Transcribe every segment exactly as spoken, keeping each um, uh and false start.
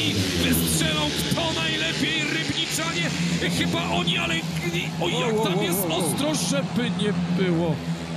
i wystrzelą kto najlepiej. Rybniczanie, chyba oni, ale o jak tam jest ostro, żeby nie było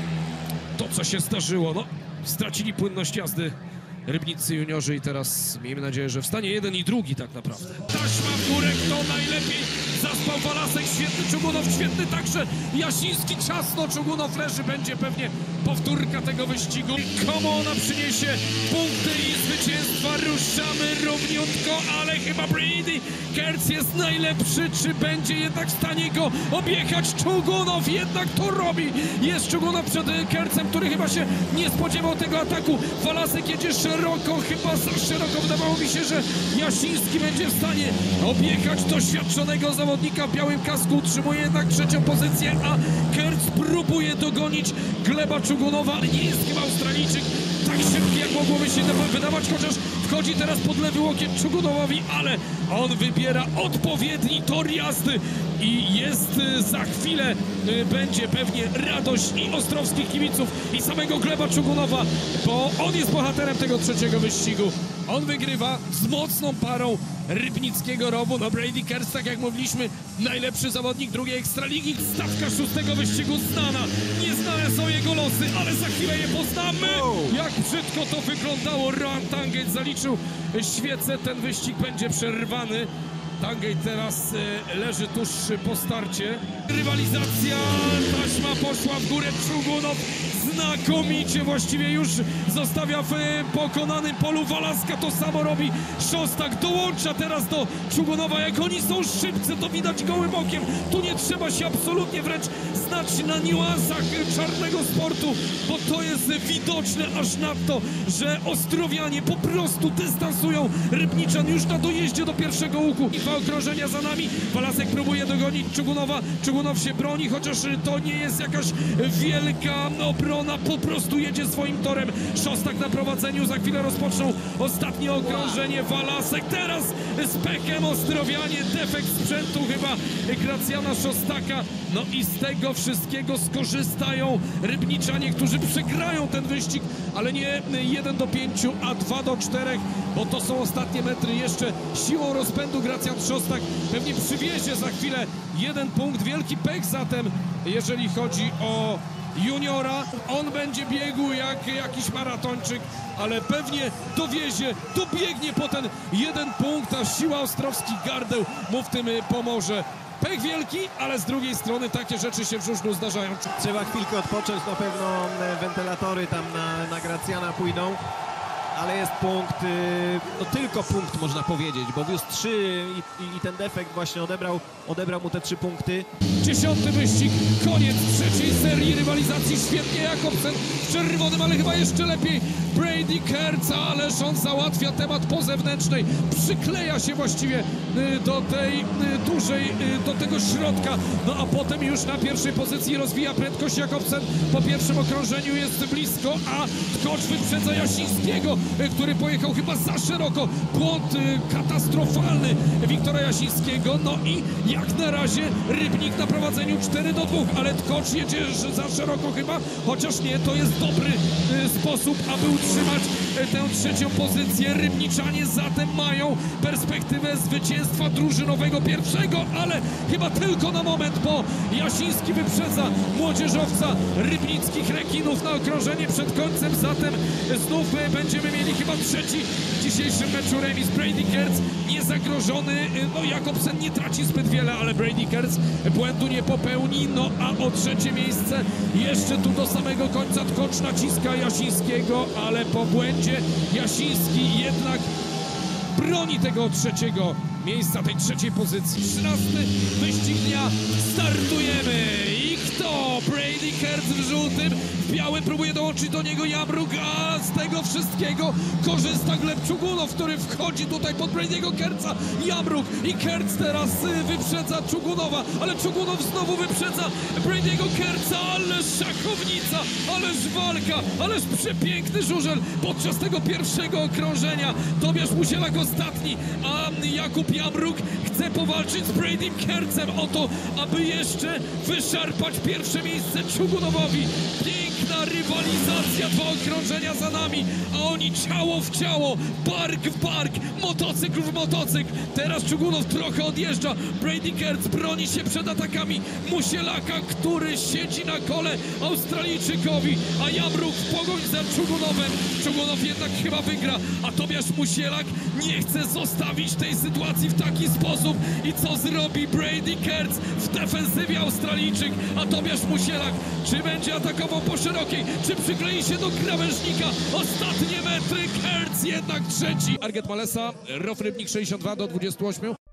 to, co się zdarzyło. No, stracili płynność jazdy Rybnicy juniorzy i teraz miejmy nadzieję, że wstanie jeden i drugi tak naprawdę. Taśma w górę, kto najlepiej zaspał Walasek, świetny Czugunow, świetny także Jasiński, ciasno Czugunow leży, będzie pewnie powtórka tego wyścigu. Komu ona przyniesie punkty i zwycięstwa, ruszamy równiutko, ale chyba Brady Kerc jest najlepszy, czy będzie jednak w stanie go objechać? Czugunow jednak to robi, jest Czugunow przed Kercem, który chyba się nie spodziewał tego ataku. Walasek jedzie szeroko, chyba za szeroko, wydawało mi się, że Jasiński będzie w stanie objechać doświadczonego zawodnika w białym kasku, utrzymuje jednak trzecią pozycję, a Kerc próbuje dogonić Gleba Czugunowa, nie jest chyba Australijczyk tak szybki, jak mogłoby się wydawać, chociaż wchodzi teraz pod lewy łokieć Czugunowowi, ale on wybiera odpowiedni tor jazdy i jest za chwilę, będzie pewnie radość i ostrowskich kibiców i samego Gleba Czugunowa, bo on jest bohaterem tego trzeciego wyścigu. On wygrywa z mocną parą rybnickiego rowu. No Brady Kerc, tak jak mówiliśmy, najlepszy zawodnik drugiej Ekstraligi. Stawka szóstego wyścigu znana. Nieznane są jego losy, ale za chwilę je poznamy. Jak brzydko to wyglądało. Rohan Tangate zaliczył świecę. Ten wyścig będzie przerwany. Tangate teraz e, leży tuż po starcie. Rywalizacja, taśma poszła w górę, Czugunow znakomicie właściwie już zostawia w e, pokonanym polu. Walaska to samo robi, Szostak dołącza teraz do Czugunowa. Jak oni są szybcy, to widać gołym okiem. Tu nie trzeba się absolutnie wręcz znać na niuansach czarnego sportu, bo to jest widoczne aż nadto, że Ostrowianie po prostu dystansują Rybniczan już na dojeździe do pierwszego łuku. Dwa okrążenia za nami, Walasek próbuje dogonić Czugunowa, Czugunow się broni, chociaż to nie jest jakaś wielka obrona, po prostu jedzie swoim torem. Szostak na prowadzeniu, za chwilę rozpoczną ostatnie okrążenie. Walasek teraz z pekiem, Ostrowianie, defekt sprzętu chyba Gracjana Szostaka, no i z tego wszystkiego skorzystają Rybniczanie, którzy przegrają ten wyścig, ale nie jeden do pięciu, a dwa do czterech, bo to są ostatnie metry. Jeszcze siłą rozpędu Gracjan Szostak pewnie przywiezie za chwilę jeden punkt. Wielki pech zatem, jeżeli chodzi o juniora. On będzie biegł jak jakiś maratończyk, ale pewnie dowiezie, dobiegnie po ten jeden punkt, a siła ostrowskich gardeł mu w tym pomoże. Pech wielki, ale z drugiej strony takie rzeczy się w żużlu zdarzają. Trzeba chwilkę odpocząć, na pewno wentylatory tam na, na Gracjana pójdą. Ale jest punkt, no tylko punkt można powiedzieć, bo wiózł trzy i, i ten defekt właśnie odebrał, odebrał mu te trzy punkty. Dziesiąty wyścig, koniec trzeciej serii rywalizacji. Świetnie Jakobsen w czerwonym, ale chyba jeszcze lepiej Brady Kerc, ależ on załatwia temat po zewnętrznej. Przykleja się właściwie do tej dużej, do tego środka. No a potem już na pierwszej pozycji rozwija prędkość Jakobsen. Po pierwszym okrążeniu jest blisko, a Tkocz wyprzedza Jasińskiego, który pojechał chyba za szeroko. Błąd katastrofalny Wiktora Jasińskiego. No i jak na razie Rybnik na prowadzeniu cztery do dwóch, ale Tkocz jedzie za szeroko chyba, chociaż nie, to jest dobry sposób, aby utrzymać tę trzecią pozycję. Rybniczanie zatem mają perspektywę zwycięstwa drużynowego pierwszego, ale chyba tylko na moment, bo Jasiński wyprzedza młodzieżowca rybnickich rekinów na okrążenie przed końcem, zatem znów będziemy mieli chyba trzeci w dzisiejszym meczu remis. Brady Kerc niezagrożony, no Jakobsen nie traci zbyt wiele, ale Brady Kerc błędu nie popełni, no a o trzecie miejsce jeszcze tu do samego końca Tkocz naciska Jasińskiego, ale po błędzie Jasiński jednak broni tego trzeciego miejsca, tej trzeciej pozycji. trzynasty wyścig dnia, startujemy i kto? Brady Kerc w żółtym, w białym próbuje dołączyć do niego Jamruk, a z tego wszystkiego korzysta Gleb Czugunow, który wchodzi tutaj pod Brady'ego Kerca. Jamruk i Kerc teraz wyprzedza Czugunowa, ale Czugunow znowu wyprzedza Brady'ego Kerca, ależ szachownica, ależ walka, ależ przepiękny żużel podczas tego pierwszego okrążenia. Tobiasz Musielak ostatni, a Jakub Jamruk chce powalczyć z Bradym Kertzem o to, aby jeszcze wyszarpać pierwsze miejsce Czugunowowi. Piękna rywalizacja, dwa okrążenia za nami, a oni ciało w ciało, bark w bark, motocykl w motocykl. Teraz Czugunow trochę odjeżdża, Brady Kertz broni się przed atakami Musielaka, który siedzi na kole Australijczykowi, a Jamruk w pogoń za Czugunowem. Czugunow jednak chyba wygra, a Tobiasz Musielak nie chce zostawić tej sytuacji w taki sposób. I co zrobi Brady Kertz w defensywie Australijczyk, a Tobiasz Musielak czy będzie atakował po szerokiej, czy przyklei się do krawężnika? Ostatnie metry, Kertz jednak trzeci. Target Malesa, Rof Rybnik sześćdziesiąt dwa do dwudziestu ośmiu.